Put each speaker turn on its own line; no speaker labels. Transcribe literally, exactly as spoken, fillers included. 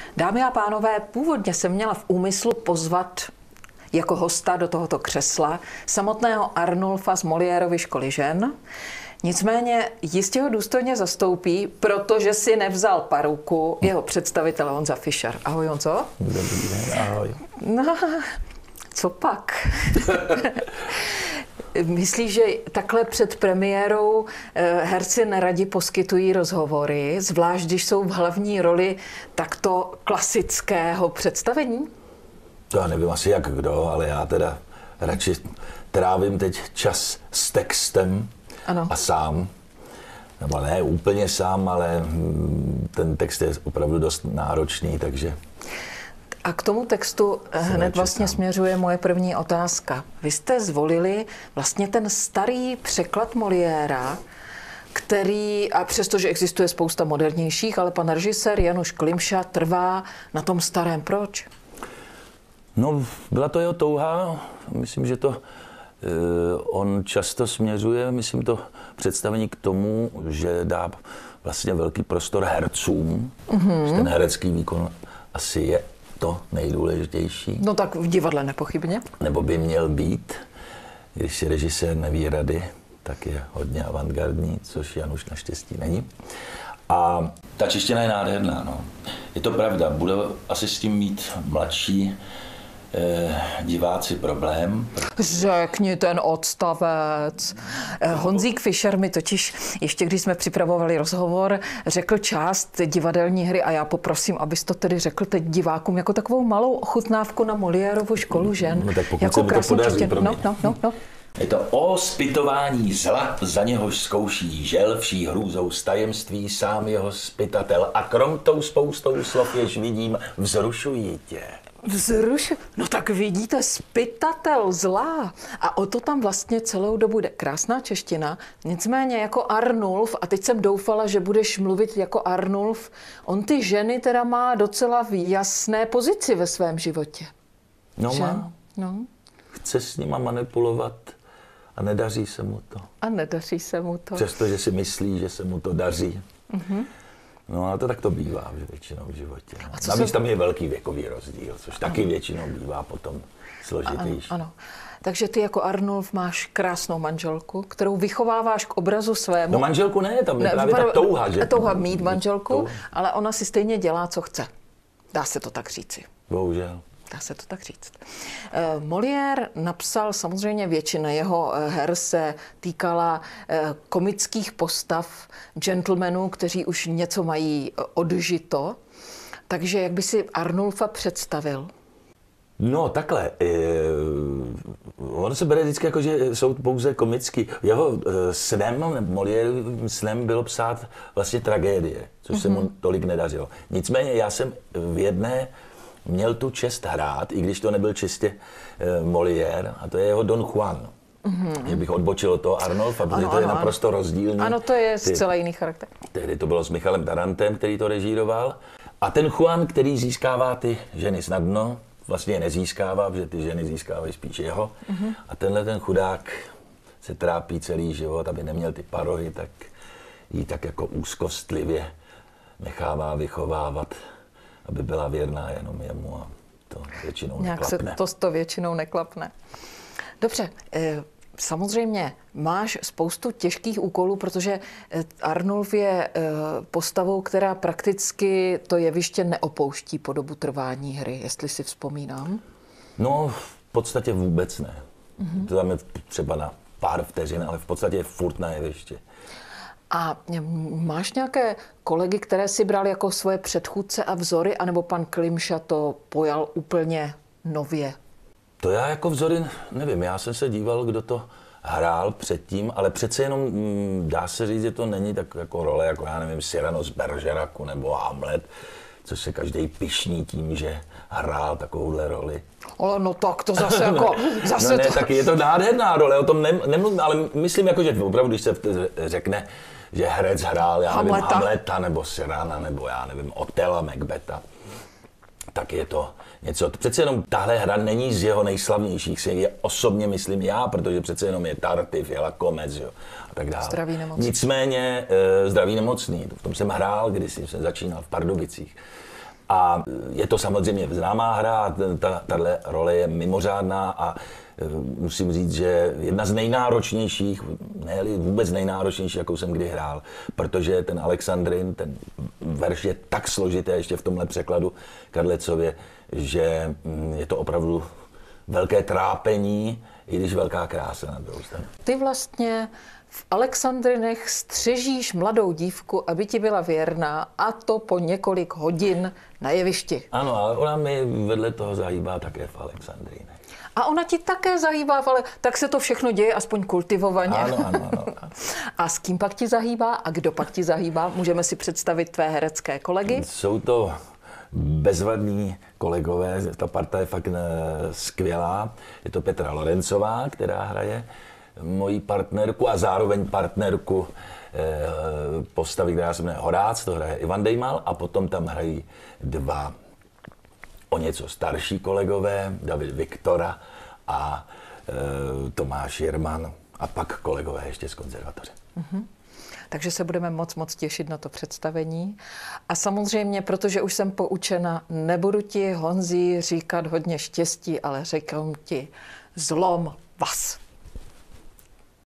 Dámy a pánové, původně jsem měla v úmyslu pozvat jako hosta do tohoto křesla samotného Arnulfa z Moliérovy školy žen. Nicméně jistě ho důstojně zastoupí, protože si nevzal paruku jeho představitel Honza Fischer. Ahoj, Honzo.
Dobrý den, ahoj.
No, co pak? Myslíš, že takhle před premiérou herci neradi poskytují rozhovory, zvlášť když jsou v hlavní roli takto klasického představení?
To já nevím asi jak kdo, ale já teda radši trávím teď čas s textem.
Ano.
A sám. Nebo ne úplně sám, ale ten text je opravdu dost náročný, takže...
A k tomu textu hned vlastně sám. Směřuje moje první otázka. Vy jste zvolili vlastně ten starý překlad Moliéra, který, a přestože existuje spousta modernějších, ale pan režisér Januš Klimša trvá na tom starém. Proč?
No, byla to jeho touha. Myslím, že to on často směřuje, myslím, to představení k tomu, že dá vlastně velký prostor hercům. Mm-hmm. Ten herecký výkon asi je to nejdůležitější.
No tak v divadle nepochybně.
Nebo by měl být. Když si režisér neví rady, tak je hodně avantgardní, což Januš naštěstí není. A ta čeština je nádherná, no. Je to pravda, bude asi s tím mít mladší Eh, diváci problém.
Řekni ten odstavec. Honzík Fischer mi totiž, ještě když jsme připravovali rozhovor, řekl část divadelní hry a já poprosím, abys to tedy řekl teď divákům jako takovou malou ochutnávku na Moliérovu školu žen.
No tak pokud
jako
se mi to podaří,
no, no, no, no.
Je to o zpytování zla, za něhož zkouší žel, vší hrůzou z tajemství sám jeho zpytatel. A krom tou spoustou slov, jež vidím, vzrušují tě.
Vzruš... No tak vidíte, zpytatel zla. A o to tam vlastně celou dobu jde. Krásná čeština. Nicméně jako Arnulf, a teď jsem doufala, že budeš mluvit jako Arnulf, on ty ženy teda má docela v jasné pozici ve svém životě.
No
že?
má.
No.
Chce s nima manipulovat a nedaří se mu to.
A nedaří se mu to.
Přestože si myslí, že se mu to daří.
Mm-hmm.
No ale to tak to bývá většinou v životě. No. Navíc se... tam je velký věkový rozdíl, což ano. taky většinou bývá potom složitější.
Ano, ano. Takže ty jako Arnulf máš krásnou manželku, kterou vychováváš k obrazu svému.
No manželku ne, tam je ne, právě ta touha, že?
Touha mít manželku, touha. Ale ona si stejně dělá, co chce. Dá se to tak říci.
Bohužel.
Dá se to tak říct. Molière napsal, samozřejmě většina jeho her se týkala komických postav gentlemanů, kteří už něco mají odžito. Takže jak by si Arnulfa představil?
No takhle, on se bere vždycky jako, že jsou pouze komický. Jeho snem, Moliérovým snem bylo psát vlastně tragédie, což mm-hmm. se mu tolik nedařilo. Nicméně já jsem v jedné měl tu čest hrát, i když to nebyl čistě Molière, a to je jeho Don Juan. Mm-hmm. Že bych odbočil od toho Arnulfa, protože ano, to je ano, naprosto ano. rozdílný.
Ano, to je zcela jiný charakter.
Tehdy to bylo s Michalem Tarantem, který to režíroval. A ten Juan, který získává ty ženy snadno, vlastně je nezískává, protože ty ženy získávají spíš jeho. Mm-hmm. A tenhle ten chudák se trápí celý život, aby neměl ty parohy, tak jí tak jako úzkostlivě nechává vychovávat, aby byla věrná jenom jemu a to většinou
nějak
neklapne.
Se to, to většinou neklapne. Dobře, samozřejmě máš spoustu těžkých úkolů, protože Arnulf je postavou, která prakticky to jeviště neopouští po dobu trvání hry, jestli si vzpomínám.
No, v podstatě vůbec ne. Mm-hmm. To tam je třeba na pár vteřin, ale v podstatě je furt na jevišti.
A máš nějaké kolegy, které si bral jako svoje předchůdce a vzory, anebo pan Klimša to pojal úplně nově?
To já jako vzory nevím, já jsem se díval, kdo to hrál předtím, ale přece jenom dá se říct, že to není tak jako role, jako já nevím, Cyrano z Bergeracu nebo Hamlet, což se každý pyšní tím, že hrál takovouhle roli.
Ale no tak to zase jako... Zase
no ne,
to...
tak je to nádherná role, o tom nemluvím, ale myslím jako, že opravdu, když se řekne, že herec hrál, já nevím,
Hamleta,
Hamleta nebo Cyrana, nebo já nevím, Otela, Macbetha, tak je to něco. Přece jenom tahle hra není z jeho nejslavnějších, si je osobně myslím já, protože přece jenom je Tartýf, je Lakomec, jo, a tak dále.
Zdraví nemocný.
Nicméně, e, zdraví nemocný, v tom jsem hrál, když jsem začínal v Pardubicích. A je to samozřejmě známá hra a ta, tahle role je mimořádná a musím říct, že jedna z nejnáročnějších, ne vůbec nejnáročnější, jakou jsem kdy hrál, protože ten Alexandrin, ten verš je tak složitý ještě v tomhle překladu Kadlecově, že je to opravdu velké trápení, i když velká krása na druhou stranu.
Ty vlastně v Alexandrinech střežíš mladou dívku, aby ti byla věrná, a to po několik hodin na jevišti.
Ano, ale ona mi vedle toho zahýbá také v Alexandrinech.
A ona ti také zahýbá, ale tak se to všechno děje aspoň kultivovaně.
Ano, ano, ano.
A s kým pak ti zahýbá a kdo pak ti zahýbá? Můžeme si představit tvé herecké kolegy?
Jsou to bezvadní kolegové, ta parta je fakt skvělá. Je to Petra Lorencová, která hraje moji partnerku a zároveň partnerku postavy, která se jmenuje Horác, to hraje Ivan Dejmal, a potom tam hrají dva o něco starší kolegové, David Viktora a e, Tomáš Jirman, a pak kolegové ještě z konzervatoře.
Mm-hmm. Takže se budeme moc, moc těšit na to představení. A samozřejmě, protože už jsem poučena, nebudu ti, Honzi, říkat hodně štěstí, ale řeknu ti zlom vás.